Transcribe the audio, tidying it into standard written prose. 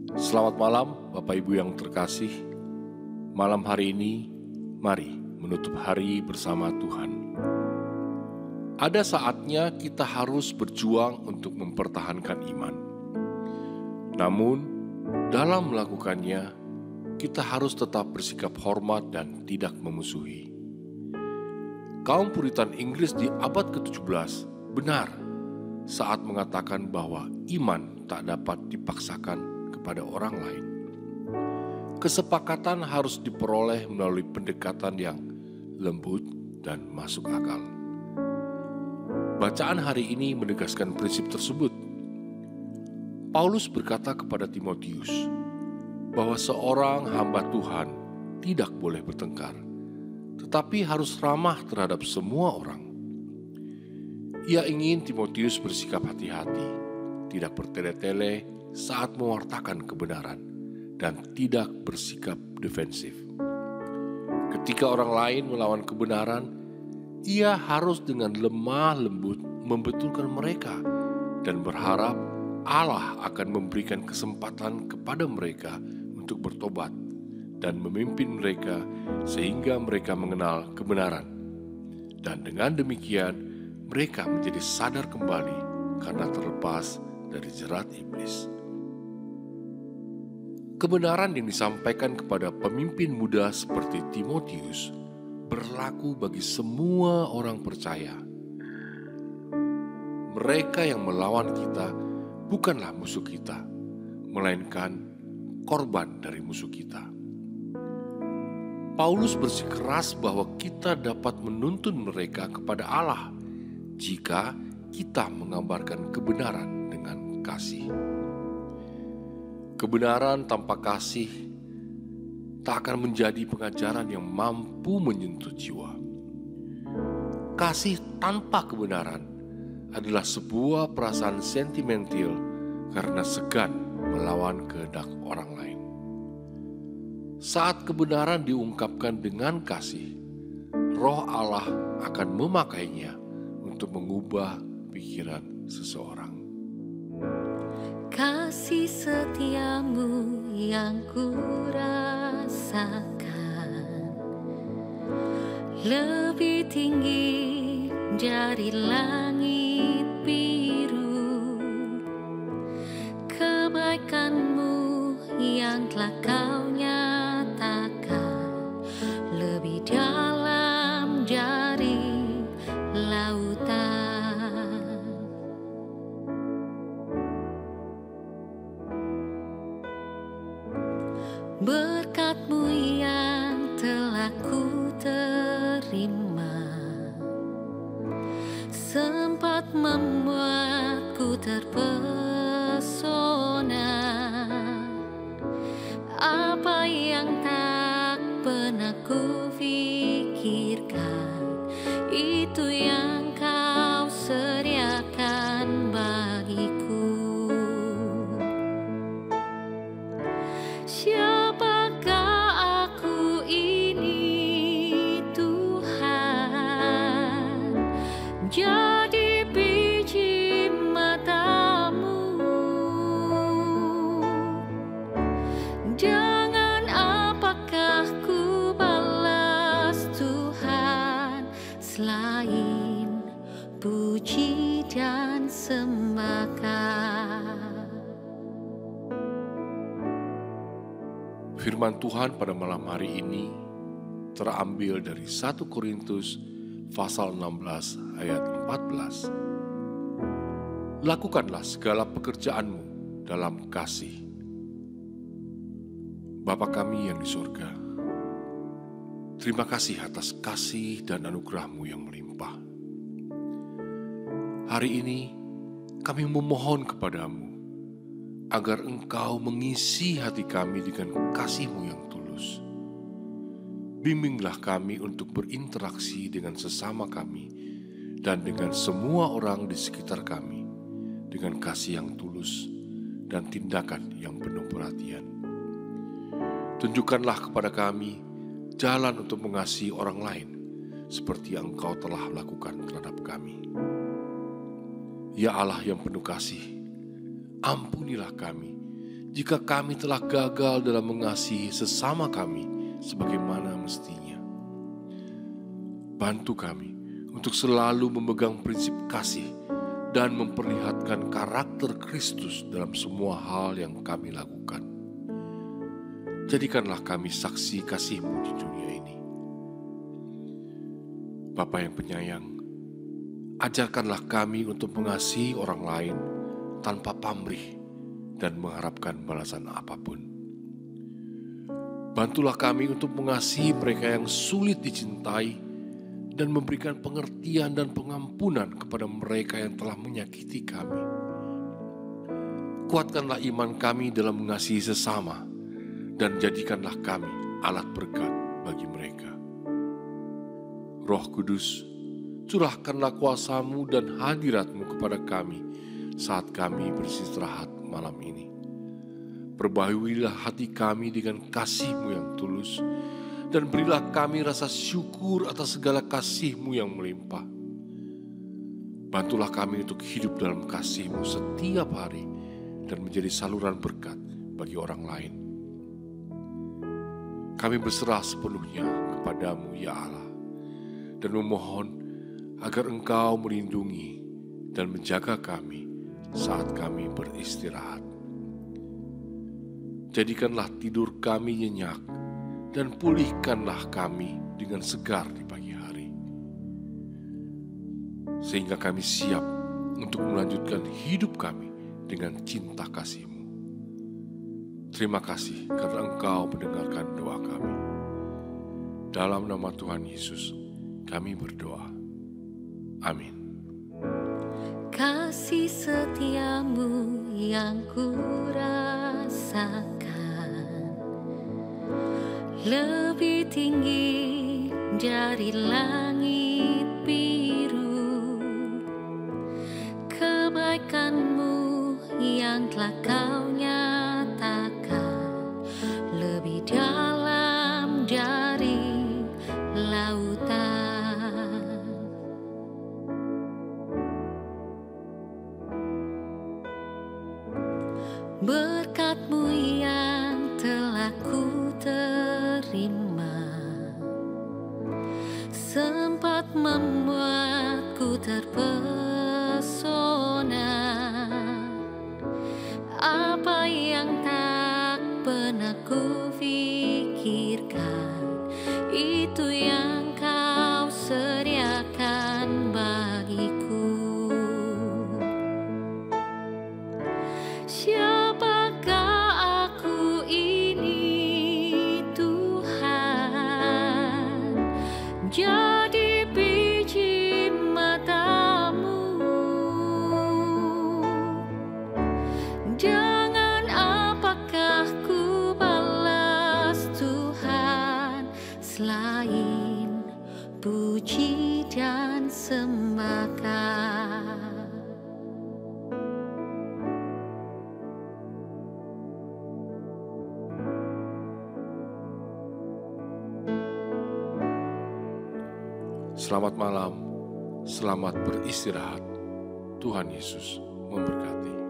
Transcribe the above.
Selamat malam Bapak Ibu yang terkasih. Malam hari ini, mari menutup hari bersama Tuhan. Ada saatnya kita harus berjuang untuk mempertahankan iman. Namun, dalam melakukannya, kita harus tetap bersikap hormat dan tidak memusuhi. Kaum Puritan Inggris di abad ke-17 benar saat mengatakan bahwa iman tak dapat dipaksakan kepada orang lain. Kesepakatan harus diperoleh melalui pendekatan yang lembut dan masuk akal. Bacaan hari ini menegaskan prinsip tersebut. Paulus berkata kepada Timotius bahwa seorang hamba Tuhan tidak boleh bertengkar, tetapi harus ramah terhadap semua orang. Ia ingin Timotius bersikap hati-hati, tidak bertele-tele saat mewartakan kebenaran, dan tidak bersikap defensif. Ketika orang lain melawan kebenaran, ia harus dengan lemah lembut membetulkan mereka dan berharap Allah akan memberikan kesempatan kepada mereka untuk bertobat dan memimpin mereka sehingga mereka mengenal kebenaran. Dan dengan demikian, mereka menjadi sadar kembali karena terlepas dari jerat iblis. Kebenaran yang disampaikan kepada pemimpin muda seperti Timotius berlaku bagi semua orang percaya. Mereka yang melawan kita bukanlah musuh kita, melainkan korban dari musuh kita. Paulus bersikeras bahwa kita dapat menuntun mereka kepada Allah jika kita mengabarkan kebenaran dengan kasih. Kebenaran tanpa kasih tak akan menjadi pengajaran yang mampu menyentuh jiwa. Kasih tanpa kebenaran adalah sebuah perasaan sentimental karena segan melawan kehendak orang lain. Saat kebenaran diungkapkan dengan kasih, Roh Allah akan memakainya untuk mengubah pikiran seseorang. Kasih setiamu yang ku rasakan lebih tinggi dari langit biru. Kebaikanmu yang telah kau nyatakan lebih dalam dari lautan. Berkat-Mu yang telah ku terima sempat membuatku terpesona. Apa yang tak pernah ku pikirkan, itu yang kau sediakan bagiku. Siapakah aku ini, Tuhan? Jadi biji mata-Mu. Dengan apakah ku balas, Tuhan, selain puji dan sembahkan. Firman Tuhan pada malam hari ini terambil dari 1 Korintus pasal 16 ayat 14. Lakukanlah segala pekerjaanmu dalam kasih. Bapa kami yang di surga, terima kasih atas kasih dan anugerah-Mu yang melimpah. Hari ini kami memohon kepada-Mu agar Engkau mengisi hati kami dengan kasih-Mu yang tulus. Bimbinglah kami untuk berinteraksi dengan sesama kami dan dengan semua orang di sekitar kami dengan kasih yang tulus dan tindakan yang penuh perhatian. Tunjukkanlah kepada kami jalan untuk mengasihi orang lain seperti yang Engkau telah lakukan terhadap kami. Ya Allah yang penuh kasih, ampunilah kami jika kami telah gagal dalam mengasihi sesama kami sebagaimana mestinya. Bantu kami untuk selalu memegang prinsip kasih dan memperlihatkan karakter Kristus dalam semua hal yang kami lakukan. Jadikanlah kami saksi kasih-Mu di dunia ini. Bapa yang penyayang, ajarkanlah kami untuk mengasihi orang lain tanpa pamrih dan mengharapkan balasan apapun. Bantulah kami untuk mengasihi mereka yang sulit dicintai dan memberikan pengertian dan pengampunan kepada mereka yang telah menyakiti kami. Kuatkanlah iman kami dalam mengasihi sesama dan jadikanlah kami alat berkat bagi mereka. Roh Kudus, curahkanlah kuasa-Mu dan hadirat-Mu kepada kami saat kami beristirahat malam ini. Perbaharilah hati kami dengan kasih-Mu yang tulus, dan berilah kami rasa syukur atas segala kasih-Mu yang melimpah. Bantulah kami untuk hidup dalam kasih-Mu setiap hari dan menjadi saluran berkat bagi orang lain. Kami berserah sepenuhnya kepada-Mu ya Allah, dan memohon agar Engkau melindungi dan menjaga kami saat kami beristirahat. Jadikanlah tidur kami nyenyak dan pulihkanlah kami dengan segar di pagi hari, sehingga kami siap untuk melanjutkan hidup kami dengan cinta kasih-Mu. Terima kasih karena Engkau mendengarkan doa kami. Dalam nama Tuhan Yesus kami berdoa. Amin. Kasih setia-Mu yang kurasakan lebih tinggi dari langit biru. Kebaikan-Mu yang telah Kau nyatakan lebih dalam dari lautan. Berkat-Mu yang telah ku terima sempat membuatku terpesona. Apa yang tak pernah ku pikirkan, itu yang Kau sediakan bagiku. Siapakah aku ini Tuhan, jadi biji mata-Mu. Dengan apakah ku balas Tuhan, selain puji dan sembahkan. Selamat malam, selamat beristirahat. Tuhan Yesus memberkati.